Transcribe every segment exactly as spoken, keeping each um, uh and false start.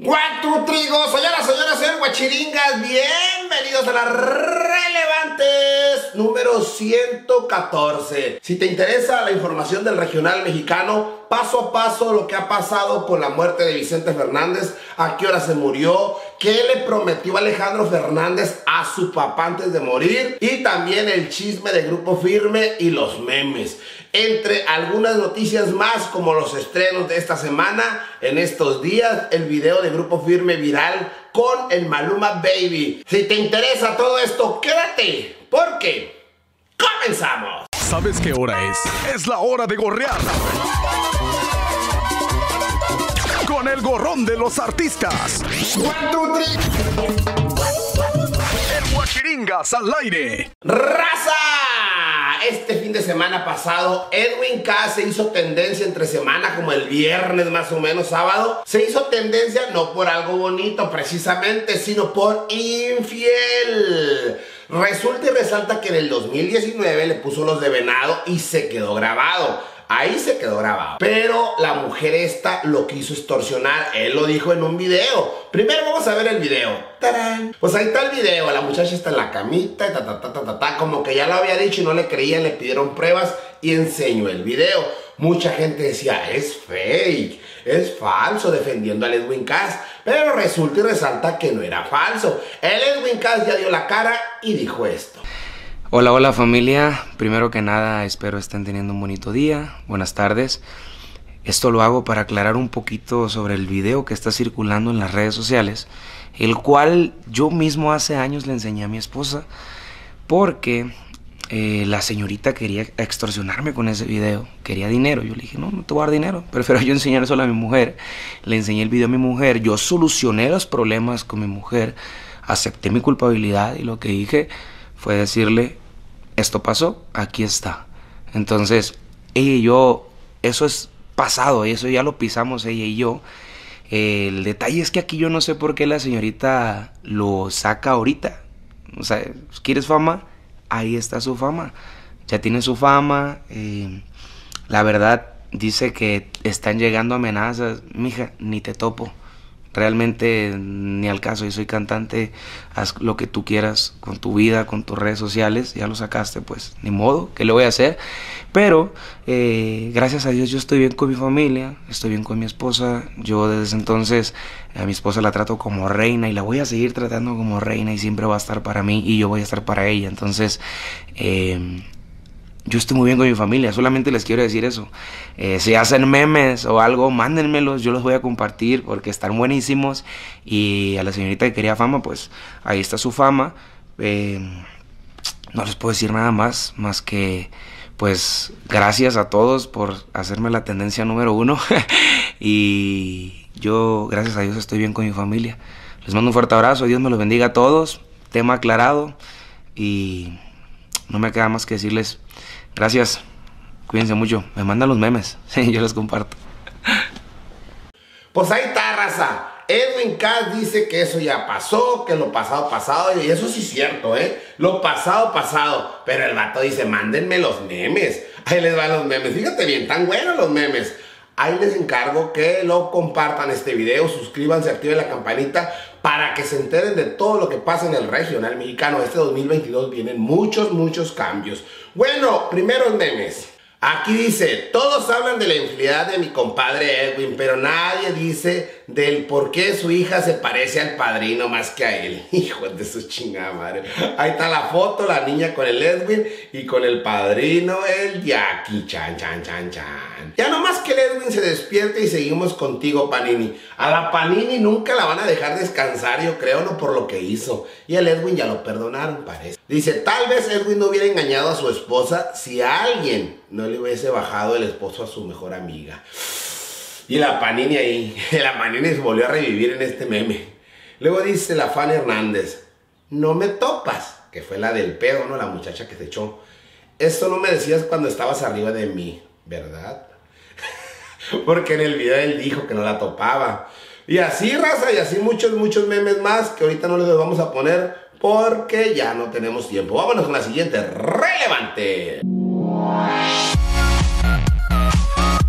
Guantu trigo, señoras, señores, señores guachiringas, bienvenidos a las relevantes número ciento catorce. Si te interesa la información del regional mexicano, paso a paso lo que ha pasado con la muerte de Vicente Fernández, a qué hora se murió, qué le prometió Alejandro Fernández a su papá antes de morir, y también el chisme de Grupo Firme y los memes. Entre algunas noticias más, como los estrenos de esta semana, en estos días, el video de Grupo Firme viral con el Maluma Baby. Si te interesa todo esto, quédate, porque comenzamos. ¿Sabes qué hora es? Es la hora de gorrear. Con el gorrón de los artistas. One, two, three. El Guachiringas al aire. ¡Raza! Este fin de semana pasado, Edwin Cass se hizo tendencia entre semana, como el viernes más o menos, sábado. Se hizo tendencia no por algo bonito precisamente, sino por infiel. Resulta y resalta que en el dos mil diecinueve le puso los de venado y se quedó grabado. Ahí se quedó grabado. Pero la mujer esta lo quiso extorsionar. Él lo dijo en un video. Primero vamos a ver el video. ¡Tarán! Pues ahí está el video. La muchacha está en la camita y ta, ta, ta, ta, ta, ta. Como que ya lo había dicho y no le creían. Le pidieron pruebas y enseñó el video. Mucha gente decía, es fake, es falso, defendiendo al Edwin Cass. Pero resulta y resalta que no era falso. El Edwin Cass ya dio la cara y dijo esto. Hola, hola familia, primero que nada espero estén teniendo un bonito día, buenas tardes. Esto lo hago para aclarar un poquito sobre el video que está circulando en las redes sociales, el cual yo mismo hace años le enseñé a mi esposa, porque eh, la señorita quería extorsionarme con ese video, quería dinero. Yo le dije, no, no te voy a dar dinero, prefiero yo enseñar solo a mi mujer. Le enseñé el video a mi mujer, yo solucioné los problemas con mi mujer, acepté mi culpabilidad y lo que dije fue decirle, esto pasó, aquí está. Entonces, ella y yo, eso es pasado, eso ya lo pisamos ella y yo. Eh, el detalle es que aquí yo no sé por qué la señorita lo saca ahorita. O sea, ¿quieres fama? Ahí está su fama. Ya tiene su fama. Eh, la verdad, dice que están llegando amenazas. Mija, ni te topo. Realmente ni al caso, yo soy cantante, haz lo que tú quieras con tu vida, con tus redes sociales, ya lo sacaste, pues ni modo, ¿qué le voy a hacer? Pero eh, gracias a Dios yo estoy bien con mi familia, estoy bien con mi esposa. Yo desde entonces a mi esposa la trato como reina y la voy a seguir tratando como reina y siempre va a estar para mí y yo voy a estar para ella. Entonces eh, yo estoy muy bien con mi familia, solamente les quiero decir eso. Eh, si hacen memes o algo, mándenmelos, yo los voy a compartir porque están buenísimos. Y a la señorita que quería fama, pues ahí está su fama. Eh, no les puedo decir nada más, más que pues gracias a todos por hacerme la tendencia número uno. Y yo, gracias a Dios, estoy bien con mi familia. Les mando un fuerte abrazo, Dios me los bendiga a todos. Tema aclarado y no me queda más que decirles gracias, cuídense mucho, me mandan los memes, yo los comparto. Pues ahí está, raza. Edwin Cass dice que eso ya pasó, que lo pasado pasado, y eso sí es cierto, ¿eh? Lo pasado pasado, pero el vato dice, mándenme los memes. Ahí les van los memes, fíjate bien, tan buenos los memes. Ahí les encargo que lo compartan este video, suscríbanse, activen la campanita para que se enteren de todo lo que pasa en el regional mexicano. Este dos mil veintidós vienen muchos, muchos cambios. Bueno, primeros memes. Aquí dice, todos hablan de la infidelidad de mi compadre Edwin, pero nadie dice del por qué su hija se parece al padrino más que a él. Hijo de su chingada madre. Ahí está la foto, la niña con el Edwin y con el padrino, el Jackie. Chan, chan, chan, chan. Ya nomás que el Edwin se despierte y seguimos contigo, Panini. A la Panini nunca la van a dejar descansar, yo creo, no por lo que hizo. Y el Edwin ya lo perdonaron, parece. Dice, tal vez Edwin no hubiera engañado a su esposa si a alguien no le hubiese bajado el esposo a su mejor amiga. Y la Panini ahí, la Panini se volvió a revivir en este meme. Luego dice la Fanny Hernández, no me topas, que fue la del pedo, ¿no? La muchacha que se echó. Eso no me decías cuando estabas arriba de mí, ¿verdad? Porque en el video él dijo que no la topaba. Y así, raza, y así muchos, muchos memes más que ahorita no les vamos a poner porque ya no tenemos tiempo. Vámonos con la siguiente relevante. Y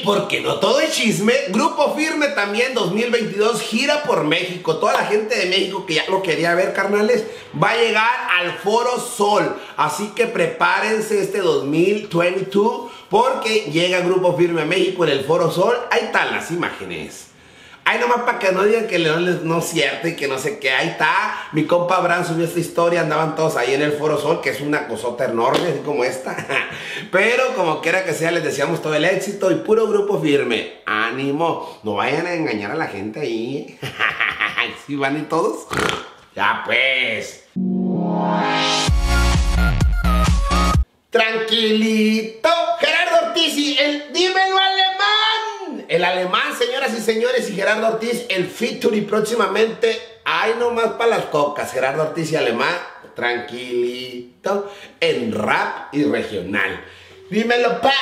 porque no todo es chisme, Grupo Firme también dos mil veintidós gira por México. Toda la gente de México que ya lo quería ver, carnales, va a llegar al Foro Sol. Así que prepárense este dos mil veintidós porque llega Grupo Firme a México en el Foro Sol. Ahí están las imágenes. Ahí nomás para que no digan que León no es cierto y que no sé qué. Ahí está, mi compa Abraham subió esta historia. Andaban todos ahí en el Foro Sol, que es una cosota enorme, así como esta. Pero como quiera que sea, les deseamos todo el éxito y puro Grupo Firme. Ánimo, no vayan a engañar a la gente ahí. ¿Sí van y todos? Ya pues. Tranquilito. Gerardo Ortiz y el dímelo alemán. El alemán, señoras y señores, y Gerardo Ortiz, el featuring próximamente. Ay, nomás para las cocas. Gerardo Ortiz y alemán, tranquilito, en rap y regional. Dímelo, pa.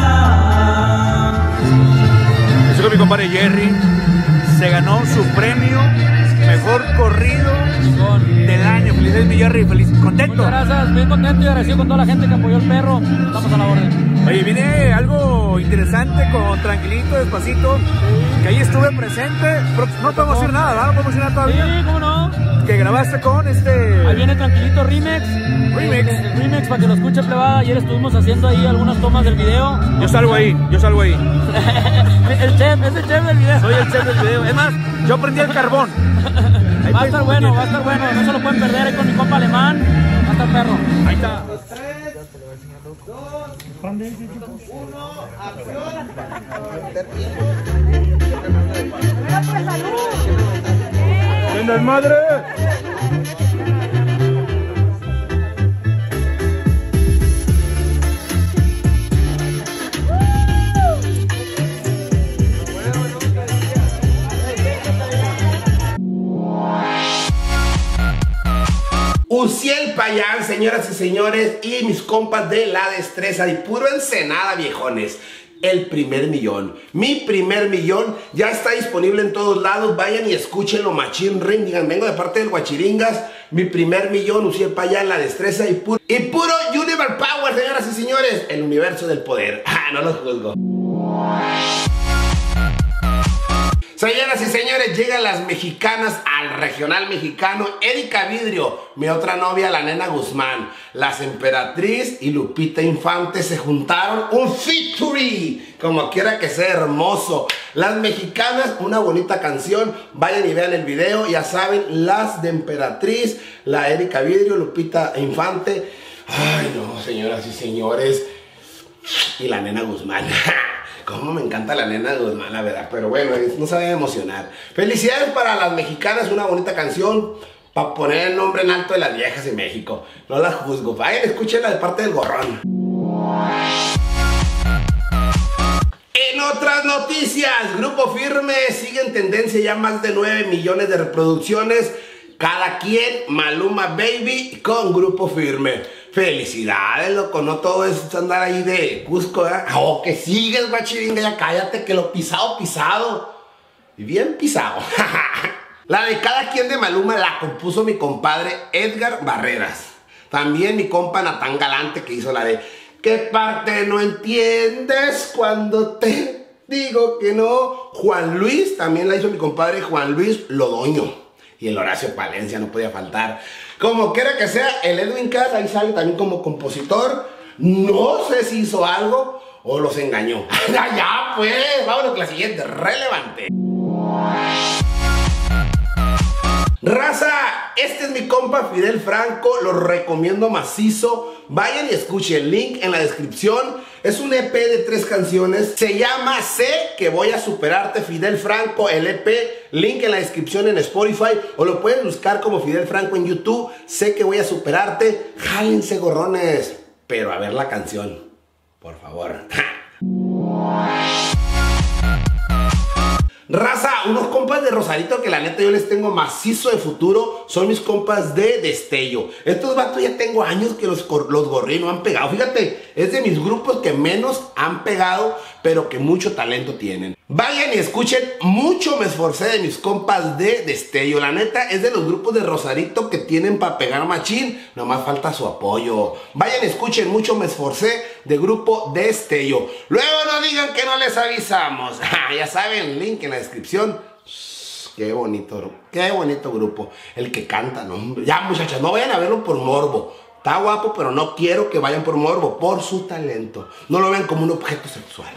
Eso con mi compadre Jerry. Se ganó su premio mejor corrido del año. Felicidades, mi Jerry, feliz, contento. Muchas gracias, bien contento y agradecido con toda la gente que apoyó el perro. Estamos a la orden. Oye, viene algo interesante con Tranquilito, Despacito, sí. Que ahí estuve presente. No podemos decir nada, ¿verdad? No podemos decir nada todavía. Sí, ¿cómo no? Que grabaste con este... Ahí viene Tranquilito Remix. Remix. El, el remix para que lo escuche, plebada. Ayer estuvimos haciendo ahí algunas tomas del video. Yo salgo ahí, yo salgo ahí. El chef, es el chef del video. Soy el chef del video. Es más, yo prendí el carbón. Va a estar bueno, va a estar bueno. No se lo pueden perder ahí con mi compa alemán. Va a estar perro. Ahí está. ¡Venga, madre! Uciel Payán, señoras y señores, y mis compas de La Destreza y puro Ensenada, viejones. El primer millón, mi primer millón ya está disponible en todos lados. Vayan y escúchenlo, Machín Ring. Digan, vengo de parte del Guachiringas. Mi primer millón, Uciel Payán, La Destreza y puro, y puro Universe Power, señoras y señores. El universo del poder. Ah, no los juzgo. Señoras y señores, llegan las mexicanas al regional mexicano. Erika Vidrio, mi otra novia, la Nena Guzmán, Las Emperatriz y Lupita Infante se juntaron. Un featuring, como quiera que sea, hermoso. Las mexicanas, una bonita canción. Vayan y vean el video, ya saben, Las de Emperatriz, la Erika Vidrio, Lupita Infante. Ay no, señoras y señores. Y la Nena Guzmán. Cómo me encanta la Nena Guzmán, la verdad. Pero bueno, no se vayan a emocionar. Felicidades para las mexicanas, una bonita canción para poner el nombre en alto de las viejas en México. No las juzgo. Vayan, escúchenla de parte del Gorrón. En otras noticias, Grupo Firme sigue en tendencia, ya más de nueve millones de reproducciones. Cada quien, Maluma Baby con Grupo Firme. Felicidades, loco, no todo es andar ahí de Cusco, ¿eh? Oh, que sigues, Guachiringa, ya cállate, que lo pisado, pisado. Y bien pisado. La de Cada Quien de Maluma la compuso mi compadre Edgar Barreras. También mi compa Natán Galante, que hizo la de ¿qué parte no entiendes cuando te digo que no? Juan Luis, también la hizo mi compadre Juan Luis Lodoño. Y el Horacio Palencia no podía faltar. Como quiera que sea, el Edwin Cass ahí sale también como compositor. No sé si hizo algo o los engañó. Ya pues, vámonos con la siguiente, relevante. Raza, este es mi compa Fidel Franco, lo recomiendo macizo. Vayan y escuchen, el link en la descripción. Es un E P de tres canciones. Se llama Sé que voy a superarte, Fidel Franco, el E P. Link en la descripción en Spotify. O lo pueden buscar como Fidel Franco en YouTube. Sé que voy a superarte. Jálense, gorrones. Pero a ver la canción, por favor. Raza, unos compas de Rosarito que la neta yo les tengo macizo de futuro. Son mis compas de Destello. Estos vatos ya tengo años que los, los gorrí no han pegado. Fíjate, es de mis grupos que menos han pegado, pero que mucho talento tienen. Vayan y escuchen Mucho me esforcé de mis compas de Destello. La neta es de los grupos de Rosarito que tienen para pegar machín. Nomás falta su apoyo. Vayan y escuchen Mucho me esforcé de Grupo Destello. Luego no digan que no les avisamos. Ya saben, link en la descripción. Qué bonito, qué bonito grupo. El que canta, ¿no? Ya, muchachas, no vayan a verlo por morbo. Está guapo, pero no quiero que vayan por morbo, por su talento. No lo ven como un objeto sexual.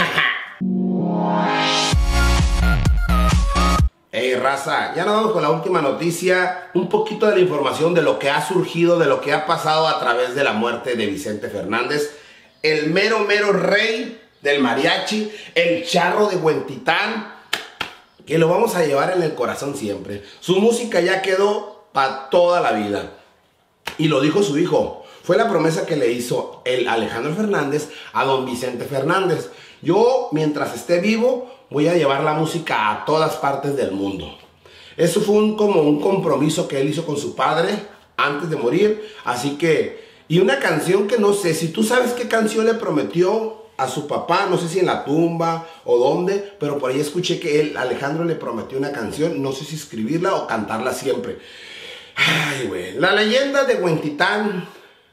Hey, raza, ya nos vamos con la última noticia. Un poquito de la información de lo que ha surgido, de lo que ha pasado a través de la muerte de Vicente Fernández. El mero, mero rey del mariachi, el charro de Huentitán, que lo vamos a llevar en el corazón siempre. Su música ya quedó para toda la vida. Y lo dijo su hijo. Fue la promesa que le hizo el Alejandro Fernández a don Vicente Fernández. Yo, mientras esté vivo, voy a llevar la música a todas partes del mundo. Eso fue un, como un compromiso que él hizo con su padre antes de morir. Así que, y una canción que no sé, si tú sabes qué canción le prometió a su papá, no sé si en la tumba o dónde, pero por ahí escuché que él, Alejandro, le prometió una canción, no sé si escribirla o cantarla siempre. Ay, güey. La leyenda de Huentitán,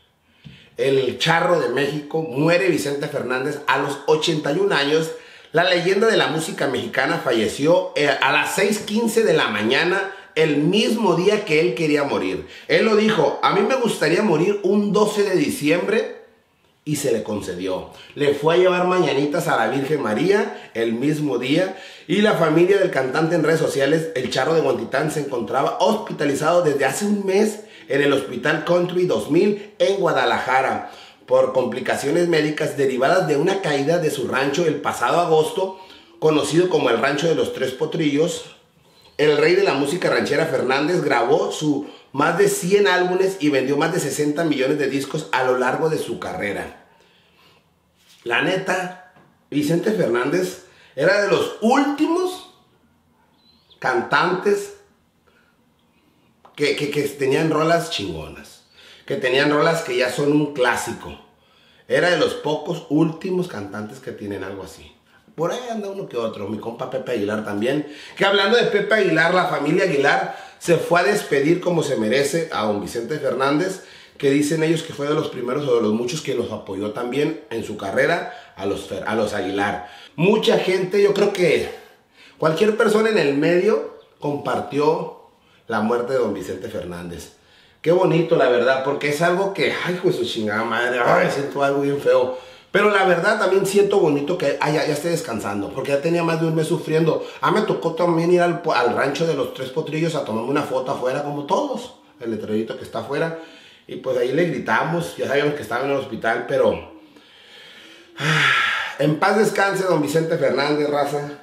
el charro de México, muere Vicente Fernández a los ochenta y un años. La leyenda de la música mexicana falleció a las seis quince de la mañana, el mismo día que él quería morir. Él lo dijo, a mí me gustaría morir un doce de diciembre, y se le concedió. Le fue a llevar mañanitas a la Virgen María el mismo día, y la familia del cantante en redes sociales, el charro de Huentitán, se encontraba hospitalizado desde hace un mes en el Hospital Country dos mil en Guadalajara por complicaciones médicas derivadas de una caída de su rancho el pasado agosto, conocido como el Rancho de los Tres Potrillos. El rey de la música ranchera Fernández grabó su más de cien álbumes y vendió más de sesenta millones de discos a lo largo de su carrera. La neta, Vicente Fernández era de los últimos cantantes que, que, que tenían rolas chingonas, que tenían rolas que ya son un clásico. Era de los pocos últimos cantantes que tienen algo así. Por ahí anda uno que otro, mi compa Pepe Aguilar también. Que hablando de Pepe Aguilar, la familia Aguilar se fue a despedir como se merece a don Vicente Fernández, que dicen ellos que fue de los primeros o de los muchos que los apoyó también en su carrera a los, a los Aguilar. Mucha gente, yo creo que cualquier persona en el medio compartió la muerte de don Vicente Fernández. Qué bonito, la verdad, porque es algo que, ay, pues su chingada madre, ay, siento algo bien feo. Pero la verdad también siento bonito que ay, ya, ya esté descansando, porque ya tenía más de un mes sufriendo. Ah, me tocó también ir al, al rancho de los Tres Potrillos a tomarme una foto afuera, como todos, el letrerito que está afuera. Y pues ahí le gritamos, ya sabíamos que estaba en el hospital, pero... Ah, en paz descanse don Vicente Fernández, raza.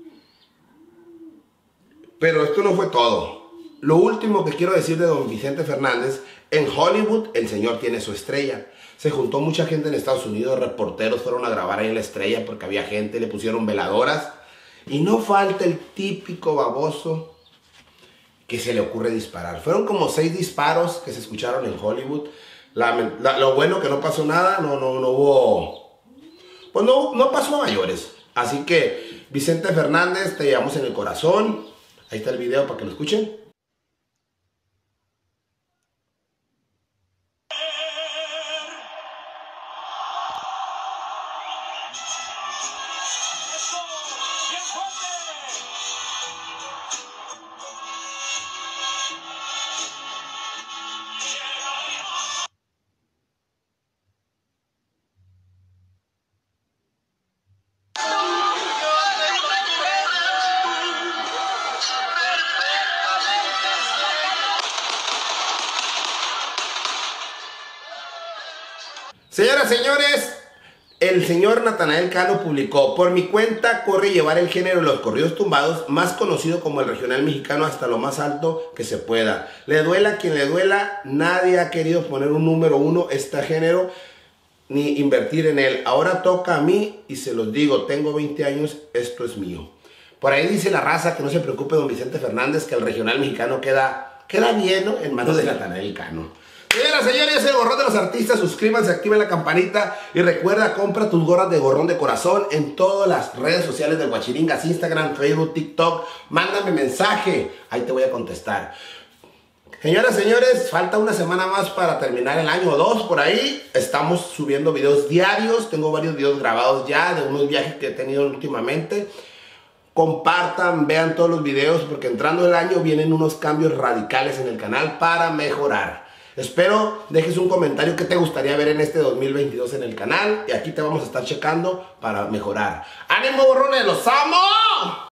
Pero esto no fue todo. Lo último que quiero decir de don Vicente Fernández, en Hollywood el señor tiene su estrella. Se juntó mucha gente en Estados Unidos, reporteros fueron a grabar ahí en la estrella porque había gente, le pusieron veladoras. Y no falta el típico baboso que se le ocurre disparar. Fueron como seis disparos que se escucharon en Hollywood. La, la, lo bueno que no pasó nada, no, no, no hubo... Pues no, no pasó a mayores. Así que, Vicente Fernández, te llevamos en el corazón. Ahí está el video para que lo escuchen. Señoras, señores, el señor Natanael Cano publicó: por mi cuenta corre llevar el género de los corridos tumbados, más conocido como el regional mexicano, hasta lo más alto que se pueda. Le duela a quien le duela, nadie ha querido poner un número uno este género, ni invertir en él. Ahora toca a mí y se los digo, tengo veinte años, esto es mío. Por ahí dice la raza que no se preocupe don Vicente Fernández, que el regional mexicano queda, queda bien, ¿no?, en manos de Natanael Cano. Señoras, señores, el Gorrón de los Artistas, suscríbanse, activen la campanita y recuerda, compra tus gorras de gorrón de corazón en todas las redes sociales del Guachiringas, Instagram, Facebook, TikTok. Mándame mensaje, ahí te voy a contestar. Señoras, señores, falta una semana más para terminar el año, o dos por ahí. Estamos subiendo videos diarios. Tengo varios videos grabados ya de unos viajes que he tenido últimamente. Compartan, vean todos los videos porque entrando el año vienen unos cambios radicales en el canal para mejorar. Espero dejes un comentario que te gustaría ver en este dos mil veintidós en el canal y aquí te vamos a estar checando para mejorar. ¡Ánimo, gorrones! ¡Los amo!